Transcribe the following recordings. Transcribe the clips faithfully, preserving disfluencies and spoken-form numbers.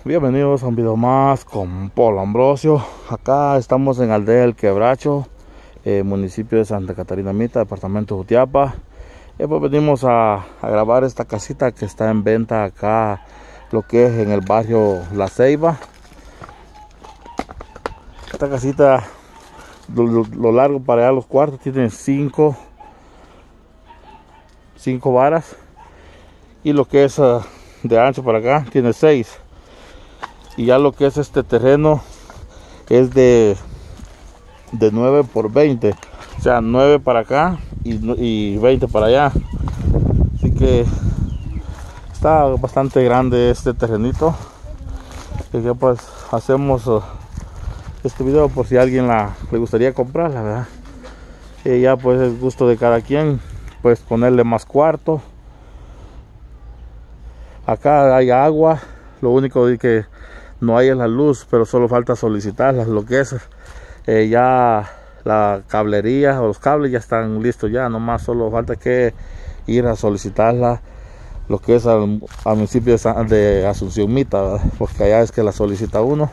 Bienvenidos a un video más con Polo Ambrosio. Acá estamos en Aldea El Quebracho, eh, municipio de Santa Catarina Mita, departamento de Jutiapa. Y pues venimos a, a grabar esta casita que está en venta acá, lo que es en el barrio La Ceiba. Esta casita, lo, lo, lo largo para allá los cuartos, tiene cinco, cinco varas. Y lo que es uh, de ancho para acá, tiene seis. Y ya lo que es este terreno es de, de nueve por veinte, o sea, nueve para acá y, y veinte para allá. Así que está bastante grande este terrenito. Y que pues hacemos uh, este video por si a alguien la, le gustaría comprarla, ¿verdad? Y ya pues es gusto de cada quien, pues ponerle más cuarto. Acá hay agua, lo único es que no hay en la luz, pero solo falta solicitarla. Lo que es eh, ya la cablería o los cables ya están listos, ya nomás solo falta que ir a solicitarla, lo que es al, al municipio de, de Asunción Mita, ¿verdad? Porque allá es que la solicita uno.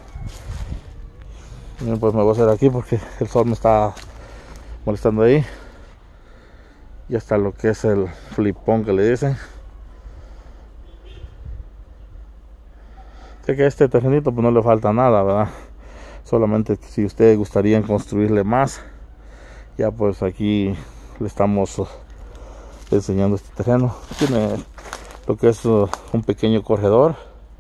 Y pues me voy a hacer aquí porque el sol me está molestando ahí. Ya está lo que es el flipón que le dicen. Sé que a este terrenito pues no le falta nada, ¿verdad? Solamente si ustedes gustarían construirle más, ya pues aquí le estamos uh, enseñando este terreno. Tiene lo que es uh, un pequeño corredor.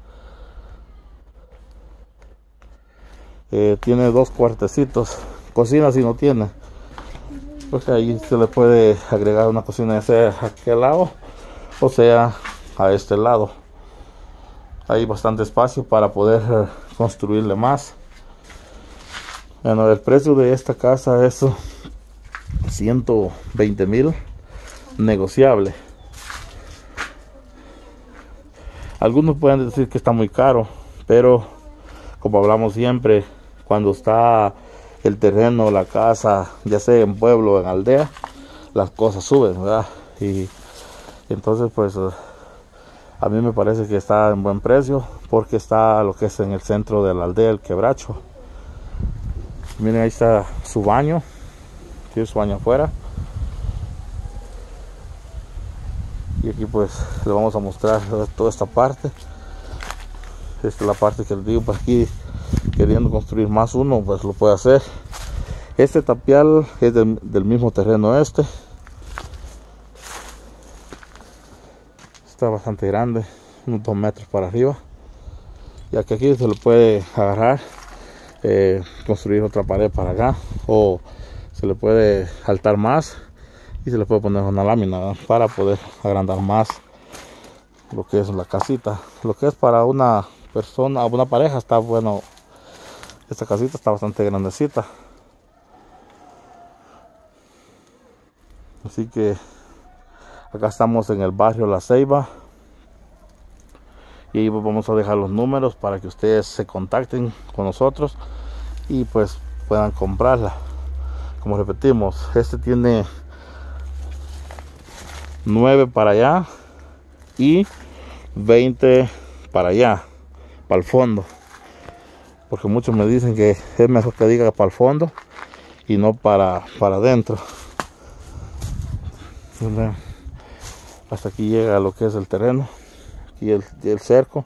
Eh, tiene dos cuartecitos. Cocina si no tiene, porque ahí se le puede agregar una cocina, ya sea a aquel lado o sea a este lado. Hay bastante espacio para poder uh, construirle más. Bueno, el precio de esta casa es ciento veinte mil, negociable. Algunos pueden decir que está muy caro, pero como hablamos siempre, cuando está el terreno, la casa, ya sea en pueblo o en aldea, las cosas suben, ¿verdad? Y entonces pues a mí me parece que está en buen precio, porque está lo que es en el centro de la aldea El Quebracho. Miren, ahí está su baño, tiene su baño afuera. Y aquí pues le vamos a mostrar toda esta parte. Esta es la parte que les digo, pues aquí queriendo construir más uno, pues lo puede hacer. Este tapial es del, del mismo terreno este. Está bastante grande, unos dos metros para arriba. Ya que aquí se lo puede agarrar, eh, construir otra pared para acá, o se le puede saltar más y se le puede poner una lámina, ¿verdad? Para poder agrandar más lo que es la casita. Lo que es para una persona, una pareja, está bueno. Esta casita está bastante grandecita, así que acá estamos en el barrio La Ceiba. Y ahí vamos a dejar los números para que ustedes se contacten con nosotros y pues puedan comprarla. Como repetimos, este tiene nueve para allá y veinte para allá, para el fondo. Porque muchos me dicen que es mejor que diga para el fondo y no para, para adentro. Hasta aquí llega lo que es el terreno y el, y el cerco.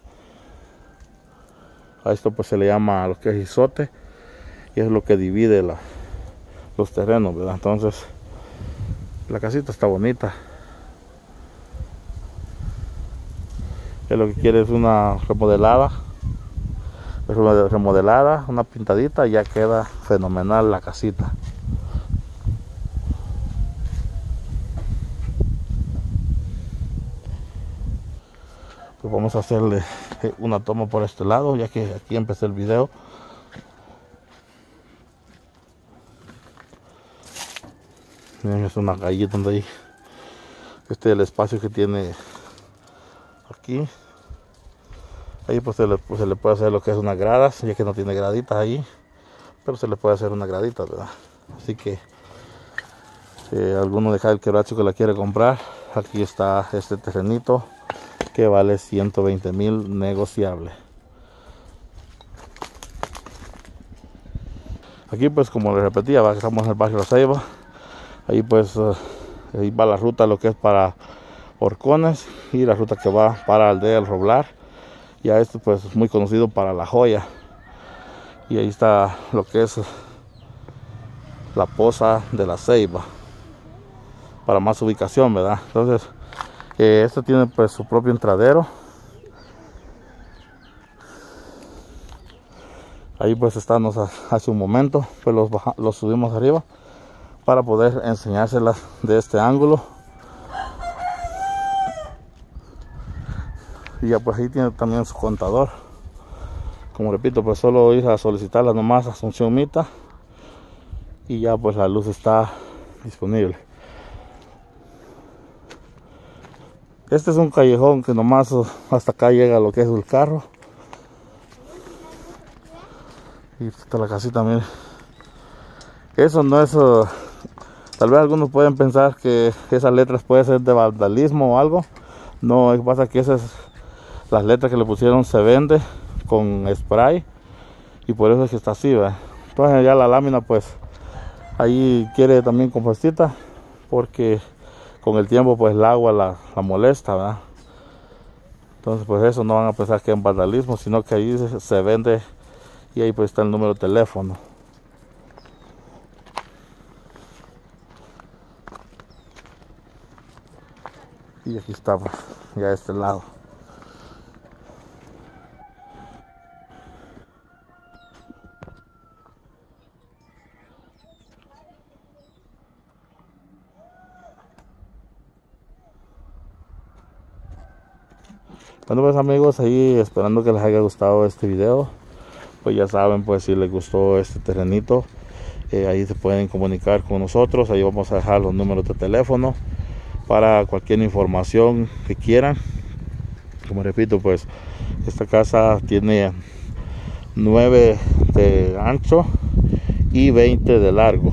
A esto pues se le llama lo que es isote, y es lo que divide la, los terrenos, ¿verdad? Entonces la casita está bonita. Es lo que quiere es una remodelada, remodelada, una pintadita, y ya queda fenomenal la casita. Pues vamos a hacerle una toma por este lado, ya que aquí empecé el video. Miren, es una galleta donde ahí. Este es el espacio que tiene aquí. Ahí pues se, le, pues se le puede hacer lo que es unas gradas, ya que no tiene graditas ahí, pero se le puede hacer una gradita, ¿verdad? Así que si eh, alguno de El Quebracho que la quiere comprar, aquí está este terrenito que vale ciento veinte mil, negociable. Aquí pues como les repetía, va, estamos en el barrio La Ceiba. Ahí pues uh, ahí va la ruta lo que es para Horcones y la ruta que va para Aldea El Roblar. Ya esto pues es muy conocido para La Joya. Y ahí está lo que es la Poza de La Ceiba, para más ubicación, ¿verdad? Entonces eh, esto tiene pues su propio entradero. Ahí pues estábamos hace un momento, pues los, baja, los subimos arriba para poder enseñárselas de este ángulo. Y ya pues ahí tiene también su contador. Como repito, pues solo ir a solicitarla nomás a Asunción Mita y ya pues la luz está disponible. Este es un callejón que nomás hasta acá llega lo que es el carro. Y está la casita, miren. Eso no es... Uh, tal vez algunos pueden pensar que esas letras pueden ser de vandalismo o algo. No, es que pasa que esas... Las letras que le pusieron se vende con spray. Y por eso es que está así, ¿verdad? Entonces ya la lámina pues... Ahí quiere también compostita. Porque con el tiempo pues el agua la, la molesta, ¿verdad? Entonces pues eso no van a pensar que es vandalismo, sino que ahí se, se vende. Y ahí pues está el número de teléfono. Y aquí estamos, ya de este lado. Bueno pues amigos, ahí esperando que les haya gustado este video. Pues ya saben, pues si les gustó este terrenito, eh, ahí se pueden comunicar con nosotros. Ahí vamos a dejar los números de teléfono para cualquier información que quieran. Como repito, pues esta casa tiene nueve de ancho y veinte de largo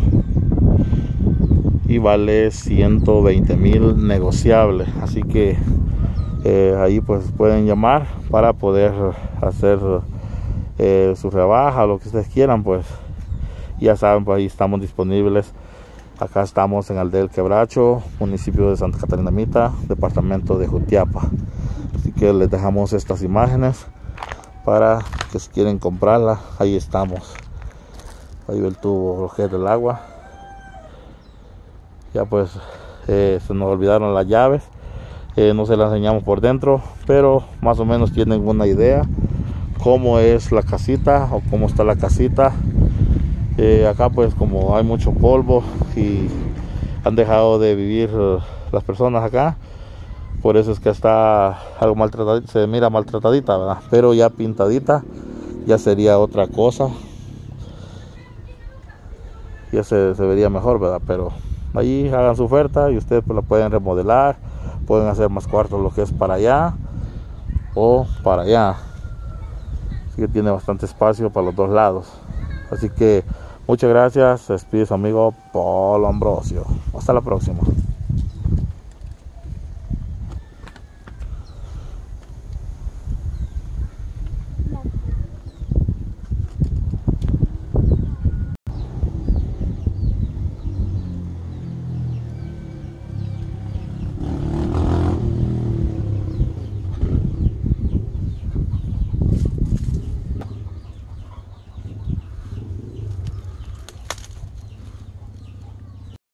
y vale ciento veinte mil negociable. Así que eh, ahí pues pueden llamar para poder hacer Eh, su rebaja, lo que ustedes quieran. Pues ya saben, pues ahí estamos disponibles. Acá estamos en Aldea El Quebracho, municipio de Santa Catarina Mita, departamento de Jutiapa. Así que les dejamos estas imágenes para que si quieren comprarla, ahí estamos. Ahí ve el tubo, lo que es del agua. Ya pues eh, se nos olvidaron las llaves, eh, no se las enseñamos por dentro, pero más o menos tienen una idea cómo es la casita o cómo está la casita. Eh, acá pues como hay mucho polvo y han dejado de vivir uh, las personas acá, por eso es que está algo maltratadita, se mira maltratadita, ¿verdad? Pero ya pintadita ya sería otra cosa, ya se, se vería mejor, ¿verdad? Pero ahí hagan su oferta y ustedes pues la pueden remodelar, pueden hacer más cuartos lo que es para allá o para allá. Así que tiene bastante espacio para los dos lados. Así que muchas gracias. Se despide su amigo Polo Ambrosio. Hasta la próxima.